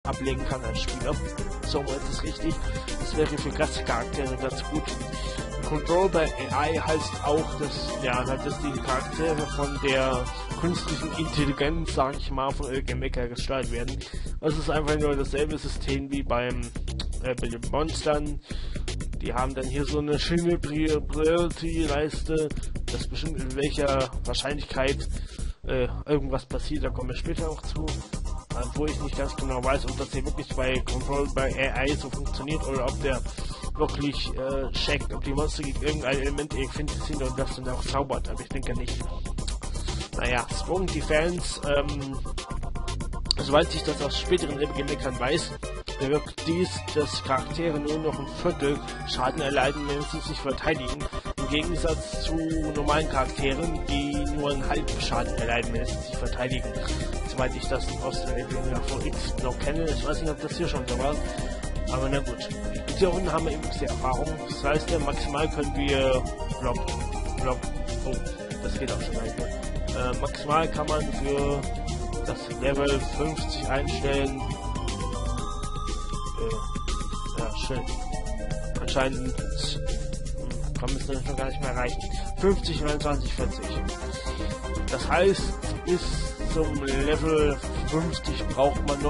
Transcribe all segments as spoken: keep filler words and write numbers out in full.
ablegen kann als Spieler. So ist es richtig. Das wäre für Gastcharaktere ganz gut. Control by A I heißt auch, dass, ja, dass die Charaktere von der künstlichen Intelligenz, sag ich mal, von L G Mecha gesteuert werden. Das ist einfach nur dasselbe System wie beim äh, bei den Monstern. Die haben dann hier so eine schöne Priority-Leiste, dass bestimmt in welcher Wahrscheinlichkeit äh, irgendwas passiert, da kommen wir später noch zu. Wo ich nicht ganz genau weiß, ob das hier wirklich bei Control by A I so funktioniert oder ob der wirklich äh, checkt, ob die Monster gegen irgendein Element empfindlich sind und das dann auch zaubert, aber ich denke nicht. Naja, Sprung Defense, ähm, soweit ich das aus späteren Regeln weiß, bewirkt dies, dass Charaktere nur noch ein Viertel Schaden erleiden, wenn sie sich verteidigen, im Gegensatz zu normalen Charakteren, die nur einen halben Schaden erleiden, wenn sie sich verteidigen. Soweit ich das aus der Regeln von X noch kenne, ich weiß nicht, ob das hier schon so war, aber na gut. Hier unten haben wir eben die Erfahrung, das heißt, maximal können wir Block, Block, oh, das geht auch schon weiter. Äh, maximal kann man für das Level fünfzig einstellen. Äh, ja, schön. Anscheinend hm, kann es dann schon gar nicht mehr erreichen. fünfzig, neunundzwanzig, vierzig. Das heißt, bis zum Level fünfzig braucht man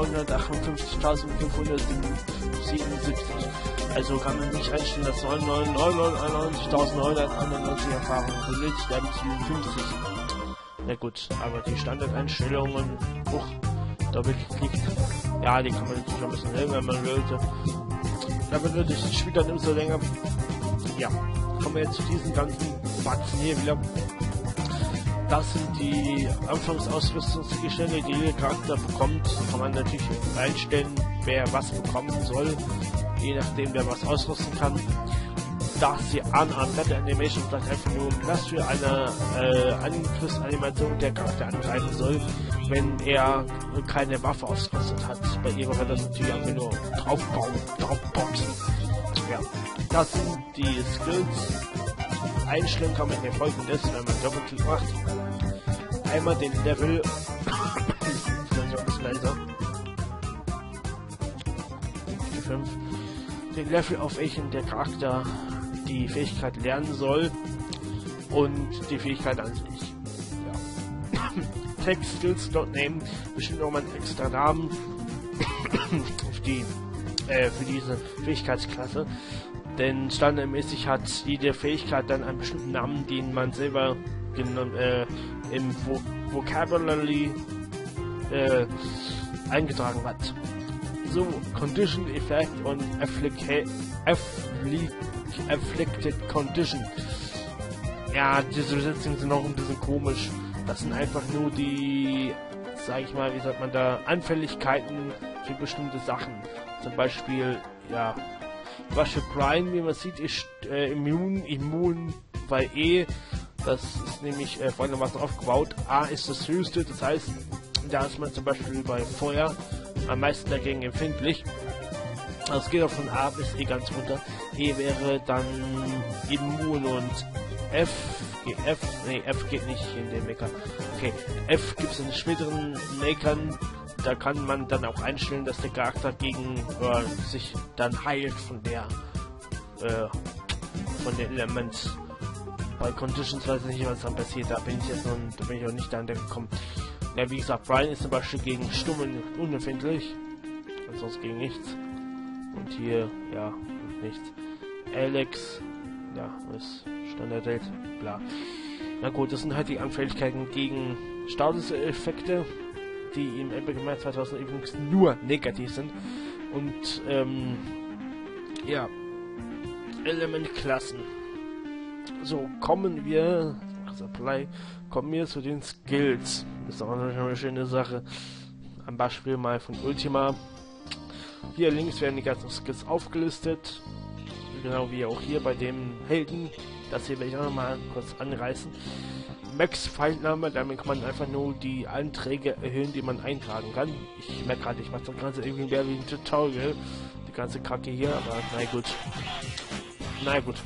neunhundertachtundfünfzigtausendfünfhundertsiebenundsiebzig. Also kann man nicht einstellen, dass neunundneunzigtausendneunhunderteinundneunzig Erfahrungen benötigt werden zu fünfzig. Na gut, aber die Standardeinstellungen, hoch, doppelgeklickt, ja, die kann man natürlich ein bisschen länger, wenn man wollte. Damit würde ich das Spiel dann umso länger. Ja, kommen wir jetzt zu diesen ganzen Batzen hier wieder. Das sind die Anfangsausrüstungsgegenstände, die jeder Charakter bekommt. Kann man natürlich einstellen, wer was bekommen soll, je nachdem wer was ausrüsten kann. Das hier an an Battle Animation sagt einfach nur, was für eine äh, Angriffsanimation der Charakter angreifen soll, wenn er keine Waffe ausgerüstet hat. Bei ihr wäre das natürlich einfach nur draufbauen, draufboxen. Ja, das sind die Skills. Einstellen kann man hier folgendes, wenn man Doppelklick macht. Einmal den Level. Vielleicht ein bisschen leiser. fünf. Den Level, auf welchen der Charakter die Fähigkeit lernen soll und die Fähigkeit an sich. Ja. Text Skills dort nehmen, bestimmt nochmal einen extra Namen auf die, äh, für diese Fähigkeitsklasse. Denn standardmäßig hat jede Fähigkeit dann einen bestimmten Namen, den man selber genommen, äh, im Vo Vocabulary äh, eingetragen hat. So, Condition Effect und Afflic Afflic Afflicted Condition. Ja, diese Besetzungen sind auch ein bisschen komisch. Das sind einfach nur die, sag ich mal, wie sagt man da, Anfälligkeiten für bestimmte Sachen. Zum Beispiel, ja, Beispiel Brian, wie man sieht, ist äh, immun, immun bei E. Das ist nämlich äh, folgendermaßen aufgebaut. A ist das höchste, das heißt, da ist man zum Beispiel bei Feuer am meisten dagegen empfindlich. Also es geht auch von A bis E ganz runter. E wäre dann immun und F, F, nee, F geht nicht in den Mecha. Okay, F gibt es in den späteren Mechern. Da kann man dann auch einstellen, dass der Charakter gegen äh, sich dann heilt von der äh, von den Elements. Bei Conditions weiß ich nicht, was dann passiert. Da bin ich jetzt noch, da bin ich auch nicht dahinter gekommen. Ja, wie gesagt, Brian ist zum Beispiel gegen Stummen unempfindlich, sonst gegen nichts. Und hier, ja, nichts. Alex, ja, ist Standardheld, bla. Na gut, das sind halt die Anfälligkeiten gegen Statuseffekte, die im Epic März zweitausend übrigens nur negativ sind. Und, ähm, ja, Elementklassen. So, kommen wir, also Apply, kommen wir zu den Skills. Das ist auch eine schöne Sache. Am Beispiel mal von Ultima. Hier links werden die ganzen Skills aufgelistet. Genau wie auch hier bei dem Helden. Das hier werde ich auch nochmal kurz anreißen. Max Pfeilname, damit kann man einfach nur die Anträge erhöhen, die man eintragen kann. Ich merke gerade, ich mache das Ganze irgendwie mehr wie ein Tutorial. Die ganze Kacke hier, aber na gut. Na gut.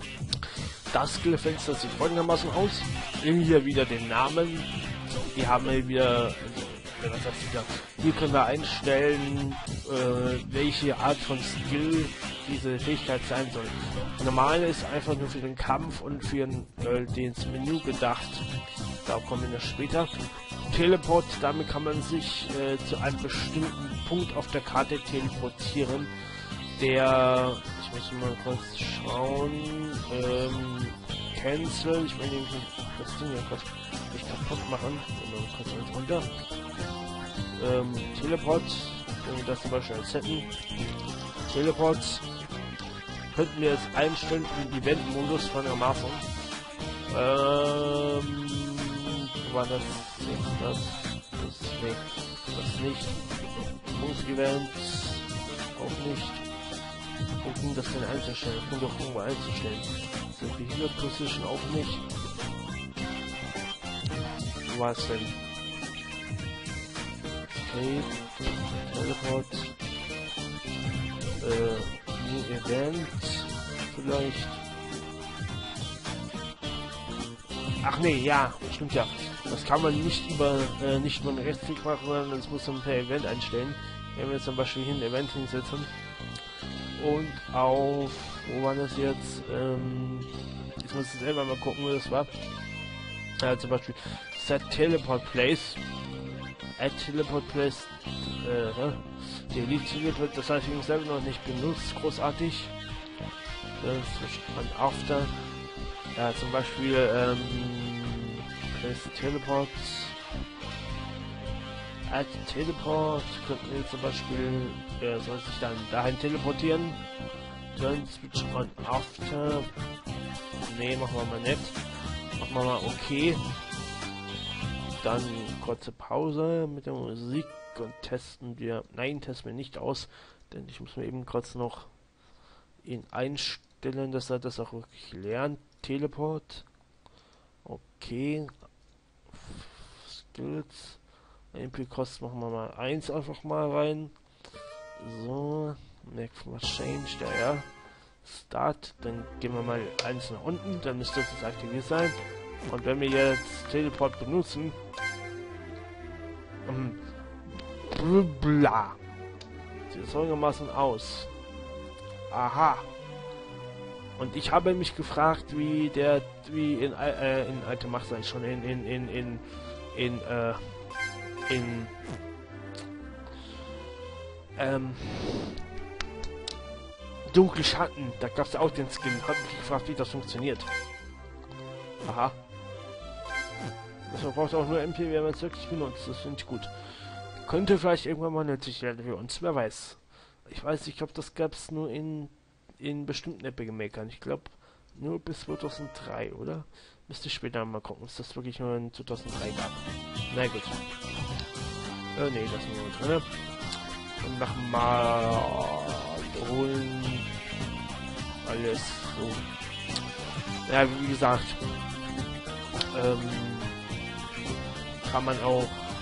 Das Skillfenster sieht folgendermaßen aus. Hier wieder den Namen. Die haben wir wieder äh, was heißt wieder, hier können wir einstellen, äh, welche Art von Skill diese Fähigkeit sein soll. Normal ist einfach nur für den Kampf und für äh, das Menü gedacht. Da kommen wir noch später. Teleport, damit kann man sich äh, zu einem bestimmten Punkt auf der Karte teleportieren. Der, ich muss mal kurz schauen, ähm, Cancel, ich meine, das Ding ja kurz nicht kaputt machen, mal kurz eins runter. Ähm, Teleport, wenn wir das zum Beispiel als hätten. Teleport, könnten wir jetzt einstellen im Event-Modus von der Amazon. Ähm, wo war das? Das, das, nee, das nicht. Musik-Event, auch nicht. Gucken, das denn einzustellen. Das doch irgendwo einzustellen. So wie hier Position auch nicht. Wo war es denn? Okay, Teleport. Äh, New Event. Vielleicht. Ach nee, ja, stimmt ja. Das kann man nicht über äh, nicht über den Rechtsklick machen, sondern das muss man per Event einstellen. Wenn wir jetzt zum Beispiel hier ein Event hinsetzen und auf, wo war das jetzt? Ähm, jetzt muss ich selber mal gucken, wo das war. Ja, zum Beispiel Set Teleport Place. Add Teleport Place. Äh, deleted wird, das heißt, ich habe selber noch nicht benutzt, großartig. Das ist man After. Ja, zum Beispiel, ähm, Place Teleport. Add Teleport. Könnten wir zum Beispiel, er soll sich dann dahin teleportieren. Dann Switch on After. Ne, machen wir mal nicht. Machen wir mal okay. Dann kurze Pause mit der Musik und testen wir. Nein, testen wir nicht aus, denn ich muss mir eben kurz noch ihn einstellen, dass er das auch wirklich lernt. Teleport. Okay. Skills. M P Cost machen wir mal eins einfach mal rein. So. Next mal Change, der ja. Start. Dann gehen wir mal eins nach unten. Dann müsste das aktiviert sein. Und wenn wir jetzt Teleport benutzen. Ähm, bla. Sieht folgendermaßen aus. Aha. Und ich habe mich gefragt, wie der, wie in, äh, in alte Macht sein schon in, in, in, in, in, äh, in, ähm, Dunkle Schatten, da gab es auch den Skin. Habe mich gefragt, wie das funktioniert. Aha. Das braucht auch nur M P, wenn man es wirklich benutzt. Das finde ich gut. Könnte vielleicht irgendwann mal nötig werden für uns, wer weiß. Ich weiß, ich glaube, das gab es nur in in bestimmten Epic Makern. Ich glaube, nur bis zweitausenddrei, oder? Müsste ich später mal gucken, ob es das wirklich nur in zweitausenddrei gab. Na gut. Äh, nee, das sind wir drin. Und machen mal holen alles so. Ja, wie gesagt, ähm, kann man auch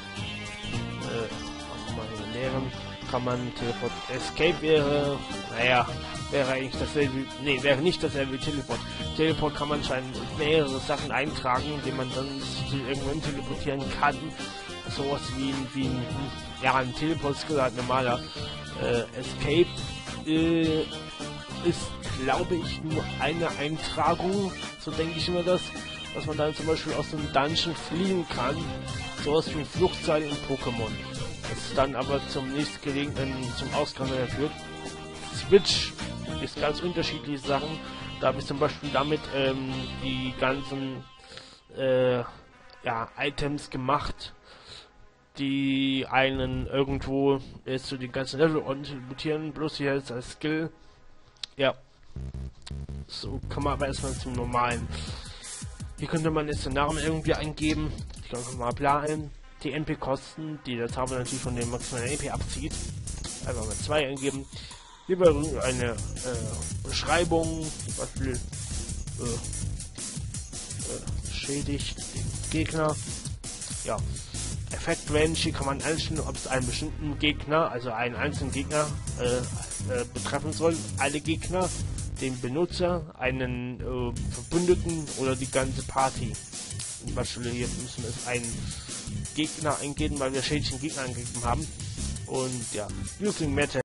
äh, mal leeren, kann man Teleport Escape wäre, naja, wäre eigentlich dasselbe, nee, wäre nicht dasselbe wie Teleport. Teleport kann man anscheinend mehrere Sachen eintragen, indem man dann sich irgendwann teleportieren kann. Sowas wie, wie ein, ja, ein Teleport ist gesagt normaler. Äh, Escape äh, ist, glaube ich, nur eine Eintragung, so denke ich immer das, dass man dann zum Beispiel aus dem Dungeon fliehen kann. Sowas wie ein Fluchtseil in Pokémon. Das dann aber zum nächstgelegenen, zum Ausgang führt. Switch ist ganz unterschiedliche Sachen. Da habe ich zum Beispiel damit ähm, die ganzen äh, ja, Items gemacht, die einen irgendwo äh, zu den ganzen Level teleportieren, bloß hier jetzt als Skill. Ja. So kann man aber erstmal zum normalen. Hier könnte man jetzt den Namen irgendwie eingeben. Ich kann mal bla ein. Die M P-Kosten, die das haben wir natürlich von dem maximalen M P abzieht. Einfach mal zwei eingeben. Hier wäre eine äh, Beschreibung, was will äh, äh, schädigt den Gegner. Ja. Effekt Range, hier kann man einstellen, ob es einen bestimmten Gegner, also einen einzelnen Gegner äh, äh, betreffen soll. Alle Gegner, den Benutzer, einen äh, Verbündeten oder die ganze Party. Zum Beispiel hier müssen wir es ein Gegner eingehen, weil wir schädlichen Gegner angegeben haben. Und ja, using Meta